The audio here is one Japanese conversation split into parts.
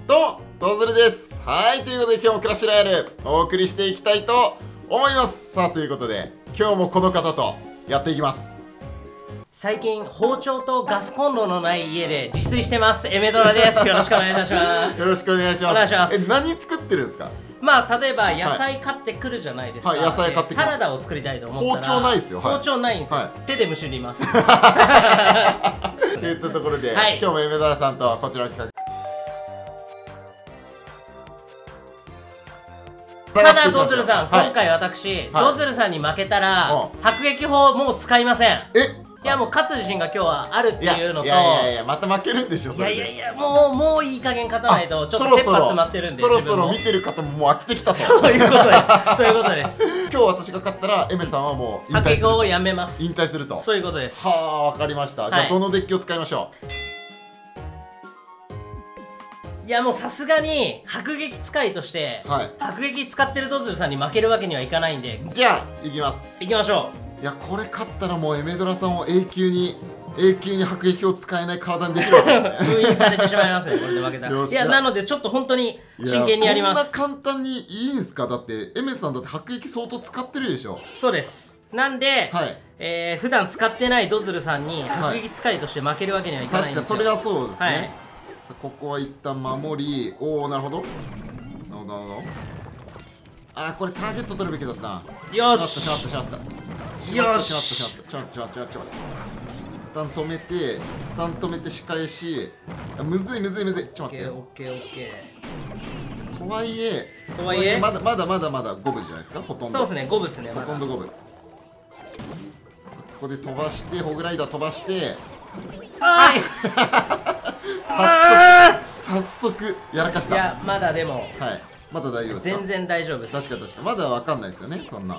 トズルです。はい、ということで今日もクラッシュロイヤルお送りしていきたいと思います。さあ、ということで今日もこの方とやっていきます。 最近包丁とガスコンロのない家で自炊してます。エメドラです。よろしくお願いいたします。 よろしくお願いします。 お願いします。 何作ってるんですか？ まあ例えば野菜買ってくるじゃないですか。 はい、野菜買ってくる。 サラダを作りたいと思ったら包丁ないですよ。 包丁ないんですよ。手でむしります。といったところで、今日もエメドラさんとこちらの企画。 ただドズルさん、今回私、ドズルさんに負けたら迫撃砲もう使いません。いやもう勝つ自信が今日はあるっていうのと、 いやまた負けるんでしょ。 いやもういい加減勝たないとちょっと切羽詰まってるんで、 そろそろ見てる方ももう飽きてきたと。 そういうことです。そういうことです。 今日私が勝ったらエメさんはもう迫撃砲をやめます。 引退すると。 そういうことです。 はあ、わかりました。じゃあどのデッキを使いましょう？ いやもうさすがに迫撃使いとして、迫撃使ってるドズルさんに負けるわけにはいかないんで、 じゃあいきます。 いきましょう。いやこれ勝ったらもうエメドラさんを永久に迫撃を使えない体にできるわけですね。 封印されてしまいますね、これで負けたら。いやなのでちょっと本当に真剣にやります。 そんな簡単にいいんすか？だってエメさんだって迫撃相当使ってるでしょ。 そうです。なんで、普段使ってないドズルさんに迫撃使いとして負けるわけにはいかないんですよ。 確かそれはそうですね。さあここは一旦守り、おお、なるほどなるほどなるほど。あー、これターゲット取るべきだったな。 よし、 しまったしまったよし、 ちょっと一旦止めて仕返し、むずいちょっと待ってよ。 オッケー。 とはいえまだ5分じゃないですか、ほとんど。 そうですね、5分ですね。 ほとんど5分。ここで飛ばしてホグライダー飛ばして、早速やらかした。 いやまだでもまだ大丈夫ですか？ 全然大丈夫です。 確かまだわかんないですよね、そんな。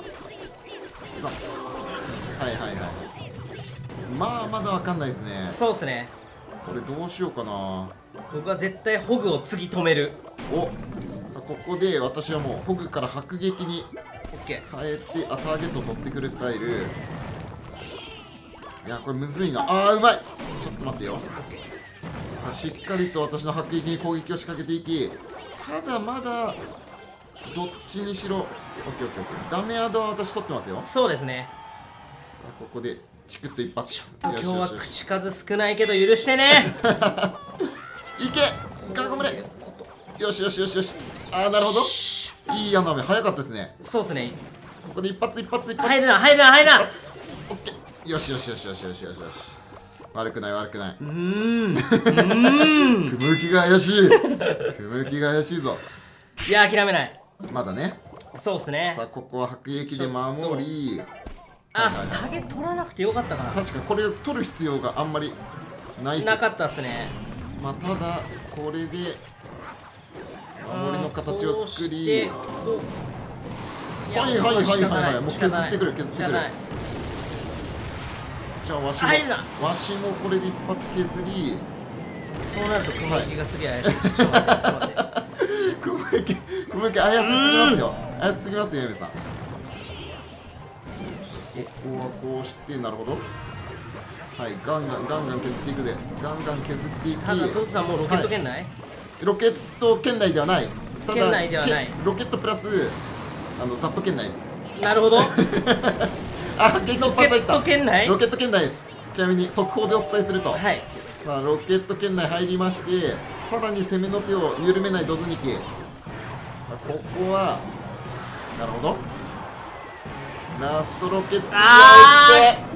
まだわかんないですね。 そうですね。 これどうしようかな。 僕は絶対ホグを次止める。 さあここで私はもうホグから迫撃に変えて、ターゲットを取ってくるスタイル。いやこれむずいな。うまい。ちょっと待ってよ。さあしっかりと私の迫撃に攻撃を仕掛けていき、ただまだどっちにしろオッケー。ダメアドは私取ってますよ。 そうですね。 さあここでチクッと一発。 今日は口数少ないけど許してね。 いけガゴムレ。よし。なるほど。いい穴目早かったですね。 そうですね。 ここで一発。入るな。 オッケー。よし。悪くない。雲行きが怪しいぞ。 いや諦めない。 まだね。 そうですね。 さあここは迫撃で守り、 ターゲット取らなくてよかったかな。 確かにこれを取る必要があんまりないなかったっすね。 ただこれで守りの形を作り、はいもう削ってくる。じゃあわしもこれで一発削り。 そうなると雲行きがすげえ怪しい。 雲行き怪しすぎますよエメさん。ここはこうして、なるほど。ガンガン削っていくぜ。 ただドズさんもうロケット圏内？ ロケット圏内ではないです。 圏内ではない。 ロケットプラスザップ圏内です。 なるほど。 ロケット圏内です。ちなみに速報でお伝えすると、さあロケット圏内入りまして、さらに攻めの手を緩めないドズニキ。さあここはなるほど。ラストロケットに入って。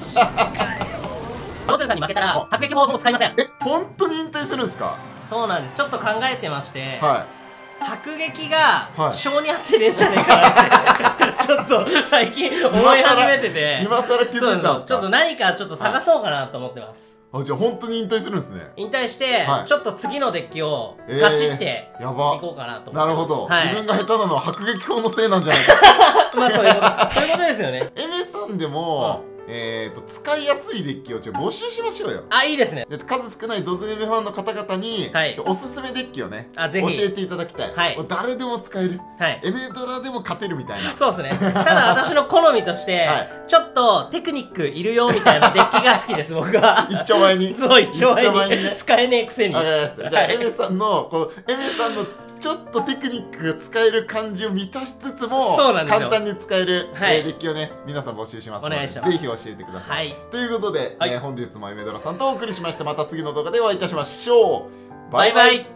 ドズルさんに負けたら迫撃砲もう使いません。 本当に引退するんですか？ そうなんです。ちょっと考えてまして、迫撃が性に合ってねえんじゃねえかなってちょっと最近思い始めてて、 今更気づいたんですか？ ちょっと何かちょっと探そうかなと思ってます。 じゃあ本当に引退するんですね。 引退してちょっと次のデッキをガチっていこうかなと思って。 なるほど。自分が下手なのは迫撃砲のせいなんじゃないか。 そういうことですよね。 エメさんでも使いやすいデッキを募集しましょうよ。 あ、いいですね。 数少ないドズネメファンの方々に、おすすめデッキをね教えていただきたい。誰でも使える、エメドラでも勝てるみたいな。 そうですね。ただ私の好みとして、ちょっとテクニックいるよみたいなデッキが好きです、僕は。 一丁前に。 そう、一丁前に使えねえくせに。 わかりました。じゃあエメさんのちょっとテクニックが使える感じを満たしつつも簡単に使えるデッキをね皆さん募集しますので、ぜひ教えてください。ということで本日もエメドラさんとお送りしました。また次の動画でお会いいたしましょう。バイバイ。